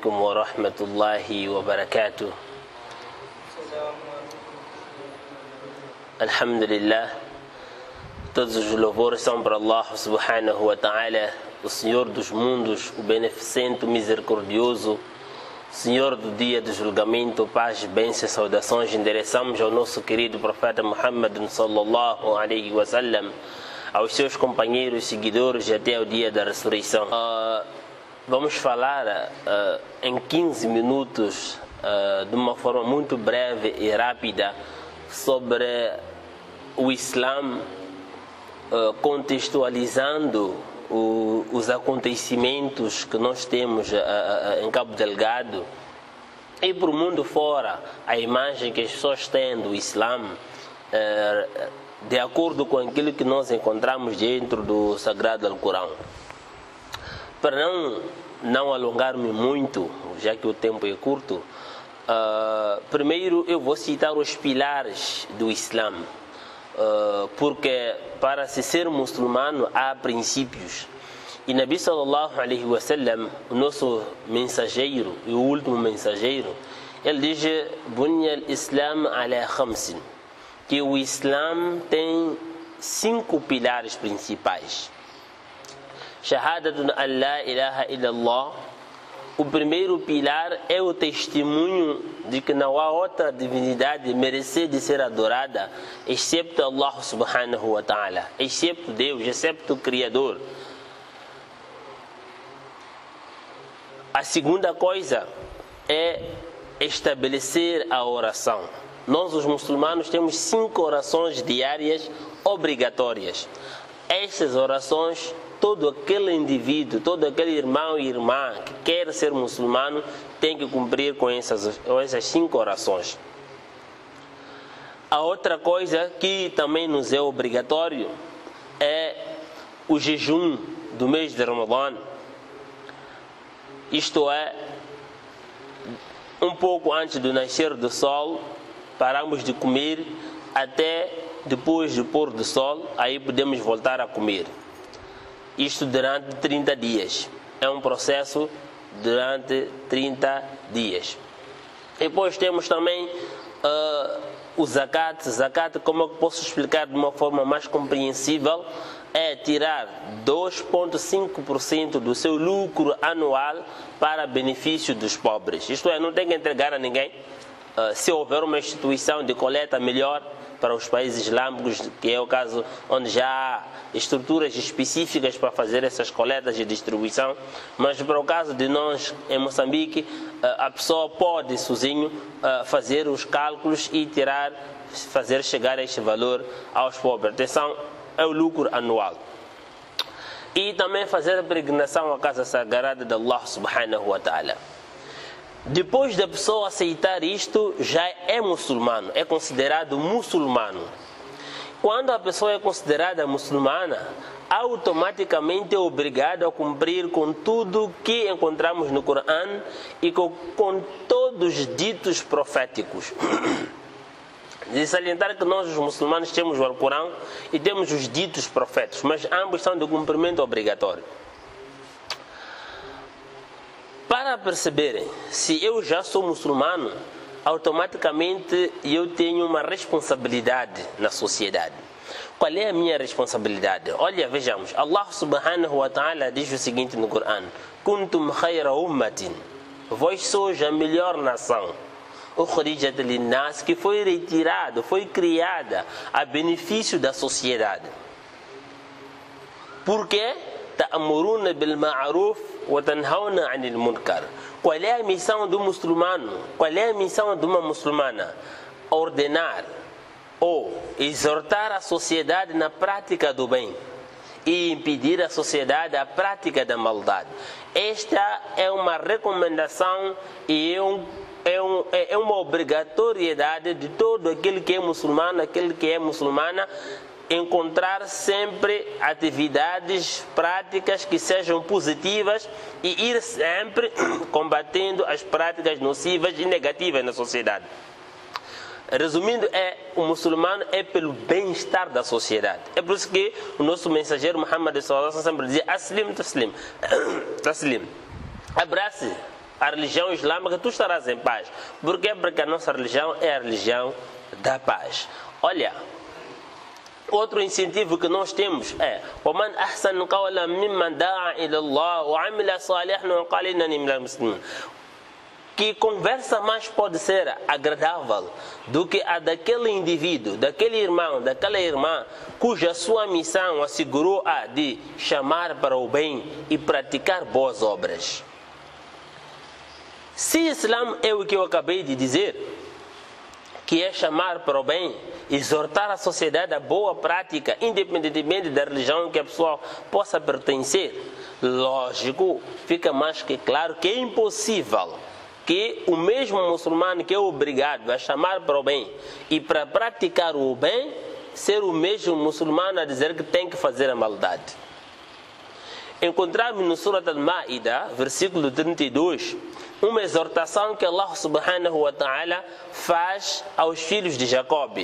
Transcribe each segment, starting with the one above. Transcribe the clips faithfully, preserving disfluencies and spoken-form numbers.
عليكم ورحمة الله وبركاته. الحمد لله. Todos os louvores são para Allah subhanahu wa ta'ala, o Senhor dos mundos, o beneficente, o misericordioso, Senhor do dia do julgamento. Paz, bênçãos, saudações endereçamos ao nosso querido profeta Muhammad sallallahu alaihi wa sallam, aos seus companheiros, seguidores e até o dia da ressurreição. Uh, vamos falar uh, em quinze minutos, uh, de uma forma muito breve e rápida, sobre o Islã, uh, contextualizando o, os acontecimentos que nós temos uh, uh, em Cabo Delgado e para o mundo fora, a imagem que as pessoas têm do Islã, uh, de acordo com aquilo que nós encontramos dentro do Sagrado Alcorão. Para não, não alongar-me muito, já que o tempo é curto, uh, primeiro eu vou citar os pilares do Islã, uh, porque para se ser muçulmano há princípios. E Nabi sallallahu alaihi wa sallam, o nosso mensageiro e o último mensageiro, ele diz: Bunya al-Islam ala khamsin, que o Islã tem cinco pilares principais. Shahadatun an la ilaha illallah. O primeiro pilar é o testemunho de que não há outra divindade merecer de ser adorada excepto Allah subhanahu wa ta'ala, excepto Deus, excepto o Criador. A segunda coisa é estabelecer a oração. Nós, os muçulmanos, temos cinco orações diárias obrigatórias. Estas orações, todo aquele indivíduo, todo aquele irmão e irmã que quer ser muçulmano tem que cumprir com essas, com essas cinco orações. A outra coisa que também nos é obrigatório é o jejum do mês de Ramadã. Isto é, um pouco antes do nascer do sol, paramos de comer até depois do pôr do sol, aí podemos voltar a comer. Isto durante trinta dias. É um processo durante trinta dias. Depois temos também uh, o zakat. Zakat, como eu posso explicar de uma forma mais compreensível, é tirar dois vírgula cinco por cento do seu lucro anual para benefício dos pobres. Isto é, não tem que entregar a ninguém. Uh, se houver uma instituição de coleta melhor para os países islâmicos, que é o caso onde já há estruturas específicas para fazer essas coletas de distribuição, mas para o caso de nós em Moçambique, uh, a pessoa pode sozinho uh, fazer os cálculos e tirar, fazer chegar este valor aos pobres. Atenção, é o lucro anual. E também fazer a peregrinação à casa sagrada de Allah subhanahu wa ta'ala. Depois da pessoa aceitar isto, já é muçulmano, é considerado muçulmano. Quando a pessoa é considerada muçulmana, automaticamente é obrigada a cumprir com tudo que encontramos no Corão e com, com todos os ditos proféticos. De salientar que nós, os muçulmanos, temos o Alcorão e temos os ditos proféticos, mas ambos são de cumprimento obrigatório. Para perceberem se eu já sou muçulmano, automaticamente eu tenho uma responsabilidade na sociedade. Qual é a minha responsabilidade? Olha, vejamos, Allah subhanahu wa ta'ala diz o seguinte no Corão: Kuntum khayra ummatin, vós sois a melhor nação, ukhrijat linnas, que foi retirada, foi criada a benefício da sociedade. Por quê? Ta'muruna bil ma'ruf wa tanhauna 'anil munkar. Qual é a missão do muçulmano? Qual é a missão de uma muçulmana? Ordenar ou exortar a sociedade na prática do bem e impedir a sociedade a prática da maldade. Esta é uma recomendação e é, um, é, um, é uma obrigatoriedade de todo aquele que é muçulmano, aquele que é muçulmana, encontrar sempre atividades práticas que sejam positivas e ir sempre combatendo as práticas nocivas e negativas na sociedade. Resumindo, é, o muçulmano é pelo bem-estar da sociedade. É por isso que o nosso mensageiro Muhammad sallallahu alaihi wasallam sempre dizia: Aslim, taslim, taslim. Abrace a religião islâmica, tu estarás em paz. Por quê? Porque a nossa religião é a religião da paz. Olha, outro incentivo que nós temos é وَمَنْ أَحْسَنُ قَوْلًا مِمَّنْ دَعَا إِلَى اللَّهِ وَعَمِلَ صَالِحًا وَقَالَ إِنَّنِي مِنَ الْمُسْلِمِينَ. Que conversa mais pode ser agradável do que a daquele indivíduo, daquele irmão, daquela irmã, cuja sua missão assegurou a de chamar para o bem e praticar boas obras. Se Islã é o que eu acabei de dizer, que é chamar para o bem, exortar a sociedade a boa prática, independentemente da religião que a pessoa possa pertencer, lógico, fica mais que claro que é impossível que o mesmo muçulmano que é obrigado a chamar para o bem e para praticar o bem, ser o mesmo muçulmano a dizer que tem que fazer a maldade. Encontramos no Surat Al-Ma'idah, versículo trinta e dois, uma exortação que Allah subhanahu wa ta'ala faz aos filhos de Jacob,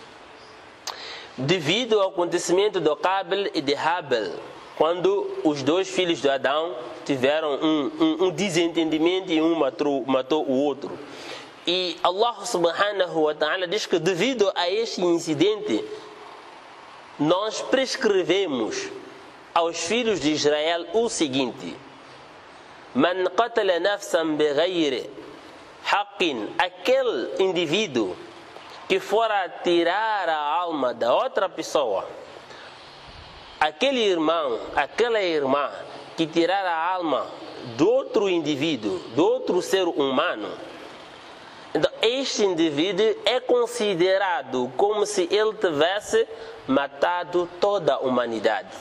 devido ao acontecimento de Qabil e de Habil, quando os dois filhos de Adão tiveram um, um, um desentendimento e um matou, matou o outro. E Allah subhanahu wa ta'ala diz que devido a este incidente, nós prescrevemos aos filhos de Israel o seguinte: Man qatala nafsan bighayri haqqin, aquele indivíduo que fora tirar a alma da outra pessoa, aquele irmão, aquela irmã que tirar a alma do outro indivíduo, do outro ser humano, então este indivíduo é considerado como se ele tivesse matado toda a humanidade.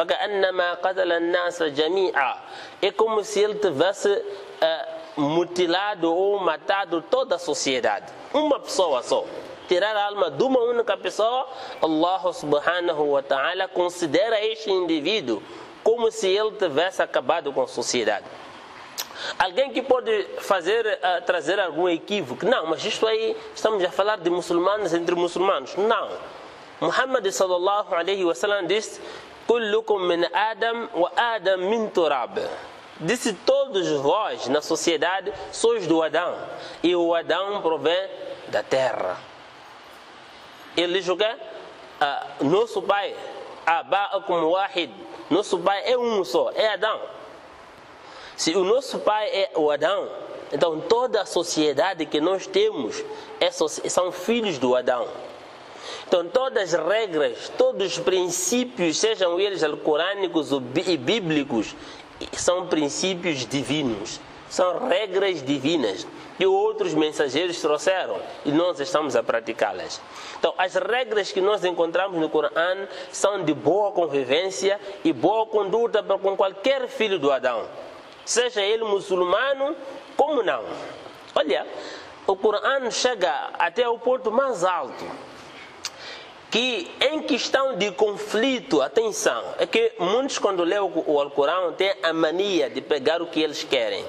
É como se ele tivesse uh, mutilado ou matado toda a sociedade. Uma pessoa só. Tirar a alma de uma única pessoa, Allah subhanahu wa ta'ala considera este indivíduo como se ele tivesse acabado com a sociedade. Alguém que pode fazer, uh, trazer algum equívoco? Não, mas isto aí, estamos a falar de muçulmanos entre muçulmanos. Não. Muhammad sallallahu alaihi wa sallam disse: Kullukum min Adam wa Adam min Turab. Disse: todos vós na sociedade sois do Adão, e o Adão provém da terra. Ele diz o quê? Ah, nosso pai, Aba'akum wahid, nosso pai é um só, é Adão. Se o nosso pai é o Adão, então toda a sociedade que nós temos é, são filhos do Adão. Então todas as regras, todos os princípios, sejam eles alcorânicos e bíblicos, são princípios divinos, são regras divinas que outros mensageiros trouxeram e nós estamos a praticá-las. Então as regras que nós encontramos no Corão são de boa convivência e boa conduta para com qualquer filho do Adão, seja ele muçulmano como não. Olha, o Corão chega até o ponto mais alto, que em questão de conflito, atenção, é que muitos quando lêem o Alcorão têm a mania de pegar o que eles querem.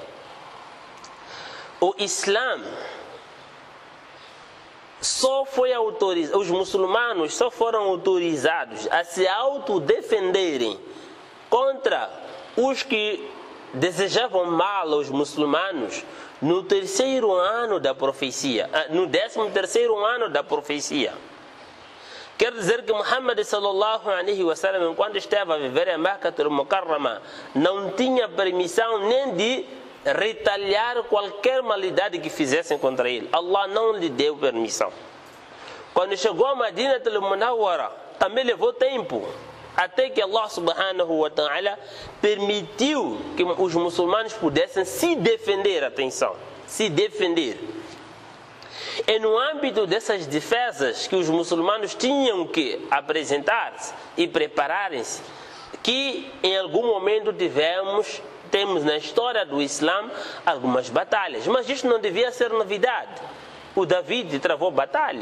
O Islã só foi autorizado, os muçulmanos só foram autorizados a se autodefenderem contra os que desejavam mal aos muçulmanos no terceiro ano da profecia, no décimo terceiro ano da profecia. Quer dizer que Muhammad sallallahu alaihi wa sallam, enquanto esteve a viver em Makkah al-Mukarrama, não tinha permissão nem de retaliar qualquer maldade que fizessem contra ele. Allah não lhe deu permissão. Quando chegou a Madinah al-Munawwara, também levou tempo, até que Allah subhanahu wa ta'ala permitiu que os muçulmanos pudessem se defender, atenção, se defender. É no âmbito dessas defesas que os muçulmanos tinham que apresentar-se e prepararem-se, que em algum momento tivemos, temos na história do Islã algumas batalhas. Mas isto não devia ser novidade. O David travou batalhas.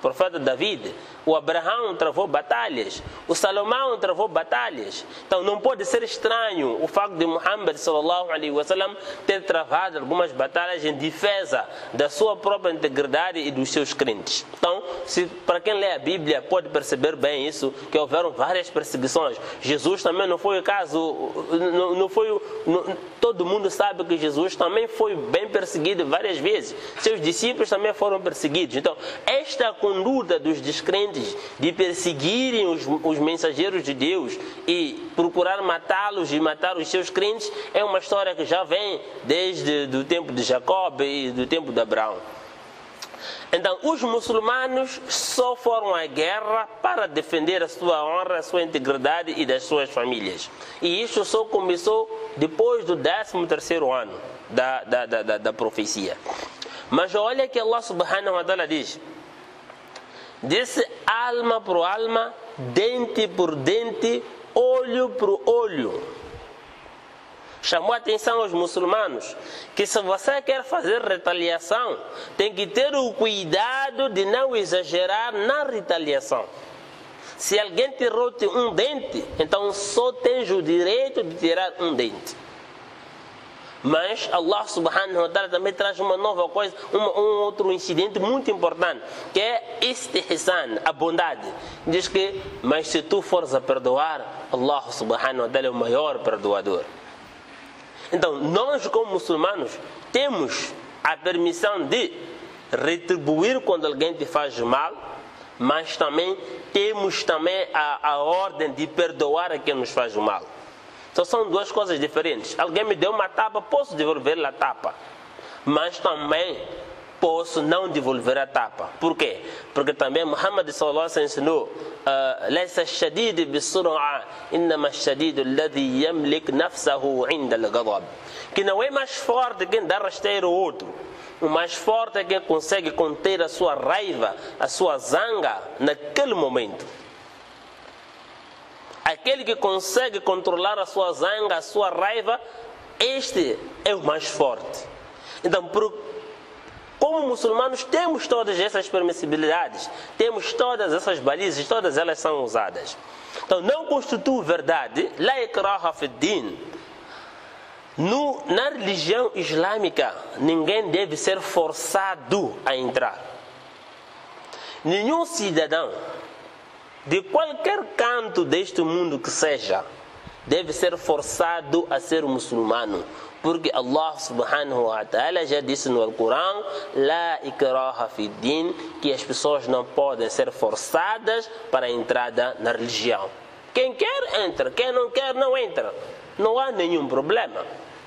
profeta David, o Abraão travou batalhas, o Salomão travou batalhas. Então não pode ser estranho o facto de Muhammad sallallahu alaihi wasallam ter travado algumas batalhas em defesa da sua própria integridade e dos seus crentes. Então, se, para quem lê a Bíblia pode perceber bem isso, que houveram várias perseguições. Jesus também não foi o caso, não, não foi, não, todo mundo sabe que Jesus também foi bem perseguido várias vezes. Seus discípulos também foram perseguidos. Então, esta conduta dos descrentes de perseguirem os, os mensageiros de Deus e procurar matá-los e matar os seus crentes é uma história que já vem desde o tempo de Jacob e do tempo de Abraão. Então, os muçulmanos só foram à guerra para defender a sua honra, a sua integridade e das suas famílias. E isso só começou depois do décimo terceiro ano da, da, da, da, da profecia. Mas olha que Allah subhanahu wa ta'ala diz: disse alma por alma, dente por dente, olho por olho. Chamou a atenção aos muçulmanos que se você quer fazer retaliação, tem que ter o cuidado de não exagerar na retaliação. Se alguém tirou-te um dente, então só tens o direito de tirar um dente. Mas Allah subhanahu wa ta'ala também traz uma nova coisa, um, um outro incidente muito importante, que é istihsan, a bondade. Diz que, mas se tu fores a perdoar, Allah subhanahu wa ta'ala é o maior perdoador. Então, nós como muçulmanos temos a permissão de retribuir quando alguém te faz mal, mas também temos também a, a ordem de perdoar a quem nos faz mal. Então são duas coisas diferentes. Alguém me deu uma tapa, posso devolver a tapa, mas também posso não devolver a tapa. Por quê? Porque também Muhammad sallallahu alaihi wasallam ensinou: "Laysa ash-shadid bis-sur'a, innama ash-shadid alladhi yamlik nafsahu 'inda al-ghadab." Que não é mais forte quem dá rasteiro ao outro. O mais forte é quem consegue conter a sua raiva, a sua zanga naquele momento. Aquele que consegue controlar a sua zanga, a sua raiva, este é o mais forte. Então, por, como muçulmanos, temos todas essas permissibilidades, temos todas essas balizas, todas elas são usadas. Então, não constitui verdade, la ikraha fi din. No, na religião islâmica, ninguém deve ser forçado a entrar. Nenhum cidadão de qualquer canto deste mundo que seja, deve ser forçado a ser muçulmano. Porque Allah subhanahu wa ta'ala já disse no Alcorão: La ikraha fi din, que as pessoas não podem ser forçadas para a entrada na religião. Quem quer, entra. Quem não quer, não entra. Não há nenhum problema.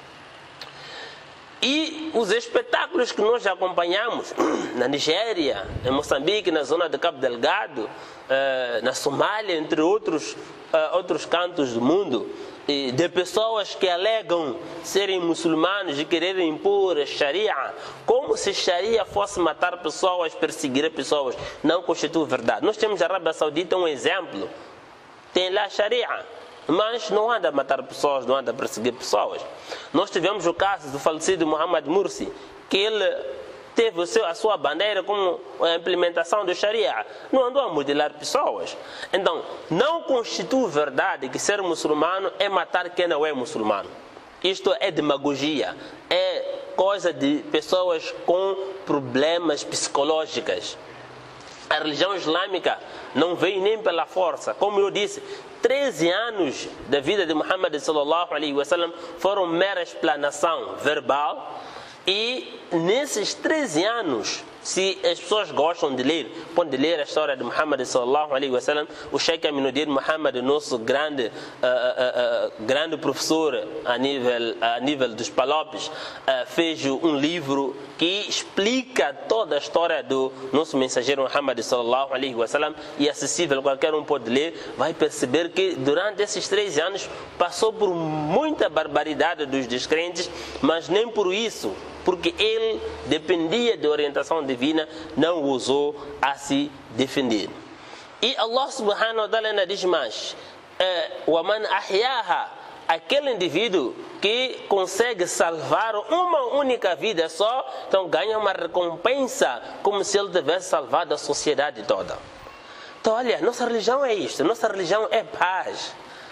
E os espetáculos que nós acompanhamos na Nigéria, em Moçambique, na zona de Cabo Delgado, na Somália, entre outros, outros cantos do mundo, de pessoas que alegam serem muçulmanos e quererem impor a Sharia, como se Sharia fosse matar pessoas, perseguir pessoas, não constitui verdade. Nós temos a Arábia Saudita um exemplo, tem lá Sharia, mas não anda a matar pessoas, não anda a perseguir pessoas. Nós tivemos o caso do falecido Mohamed Morsi, que ele teve a sua bandeira como a implementação do Sharia, não andou a mutilar pessoas. Então, não constitui verdade que ser muçulmano é matar quem não é muçulmano. Isto é demagogia, é coisa de pessoas com problemas psicológicos. A religião islâmica não veio nem pela força. Como eu disse, treze anos da vida de Muhammad sallallahu alaihi wasallam foram mera explanação verbal. E nesses treze anos, se as pessoas gostam de ler, podem ler a história de Muhammad sallallahu alaihi wasallam. O Sheikh Aminuddin Muhammad, nosso grande, uh, uh, uh, grande professor a nível, a nível dos Palopes, uh, fez um livro que explica toda a história do nosso mensageiro Muhammad sallallahu alaihi wasallam, e é acessível, qualquer um pode ler. Vai perceber que durante esses treze anos passou por muita barbaridade dos descrentes, mas nem por isso, porque ele dependia da orientação divina, não ousou a se defender. E Allah subhanahu wa ta'ala diz mais: وَمَنْ أَحْيَاهَا aquele indivíduo que consegue salvar uma única vida só, então ganha uma recompensa como se ele tivesse salvado a sociedade toda. Então, olha, nossa religião é isto, nossa religião é paz.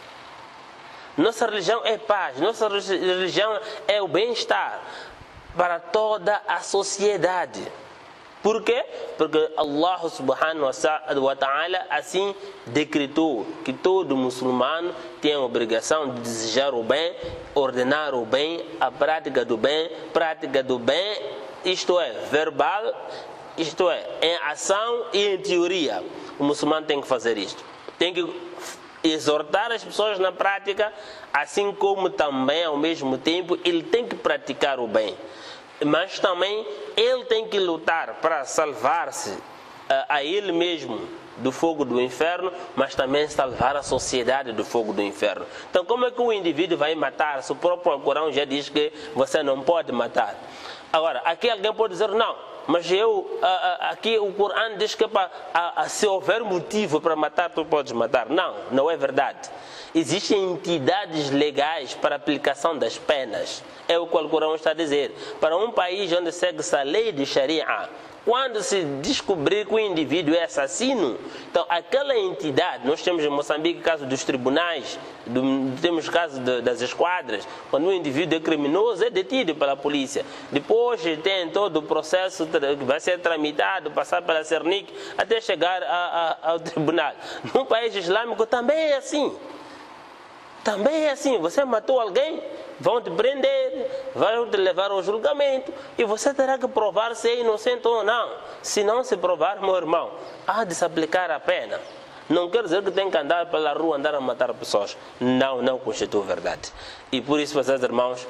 Nossa religião é paz, nossa religião é o bem-estar para toda a sociedade. Por quê? Porque Allah subhanahu wa ta'ala assim decretou que todo muçulmano tem a obrigação de desejar o bem, ordenar o bem, a prática do bem, prática do bem, isto é, verbal, isto é, em ação e em teoria. O muçulmano tem que fazer isto. Tem que exortar as pessoas na prática, assim como também, ao mesmo tempo, ele tem que praticar o bem. Mas também ele tem que lutar para salvar-se a, a ele mesmo do fogo do inferno, mas também salvar a sociedade do fogo do inferno. Então, como é que o indivíduo vai matar se o próprio Corão já diz que você não pode matar? Agora, aqui alguém pode dizer, não, mas eu, a, a, aqui o Corão diz que pra, a, a, se houver motivo para matar, tu podes matar. Não, não é verdade. Existem entidades legais para a aplicação das penas. É o que o Corão está a dizer. Para um país onde segue-se a lei de Sharia, quando se descobrir que o indivíduo é assassino, então aquela entidade, nós temos em Moçambique o caso dos tribunais, do, temos o caso de, das esquadras, quando o indivíduo é criminoso, é detido pela polícia. Depois tem todo o processo que vai ser tramitado, passar pela Cernic, até chegar a, a, ao tribunal. Num país islâmico também é assim. Também é assim, você matou alguém, vão te prender, vão te levar ao julgamento e você terá que provar se é inocente ou não. Se não se provar, meu irmão, há de se aplicar a pena. Não quer dizer que tem que andar pela rua, andar a matar pessoas. Não, não constitui verdade. E por isso, meus irmãos,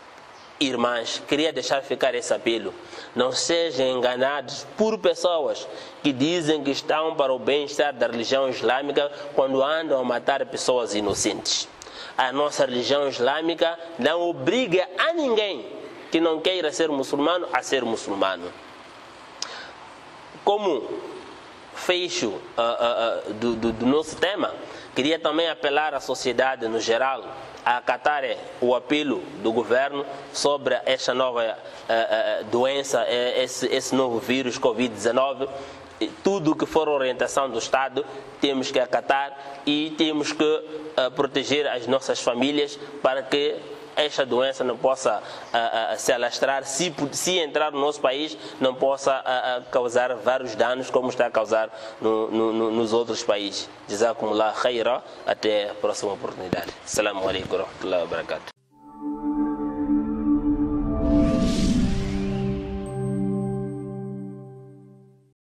irmãs, queria deixar ficar esse apelo. Não sejam enganados por pessoas que dizem que estão para o bem-estar da religião islâmica quando andam a matar pessoas inocentes. A nossa religião islâmica não obriga a ninguém que não queira ser muçulmano a ser muçulmano. Como fecho uh, uh, uh, do, do, do nosso tema, queria também apelar à sociedade no geral a acatar o apelo do governo sobre esta nova uh, uh, doença, esse, esse novo vírus covid dezenove. Tudo que for orientação do Estado temos que acatar e temos que uh, proteger as nossas famílias para que esta doença não possa uh, uh, se alastrar, se, se entrar no nosso país, não possa uh, uh, causar vários danos como está a causar no, no, no, nos outros países. Jazakumullah khaira, até a próxima oportunidade. Assalamu alaikum wa rahmatullahi wa barakatuh.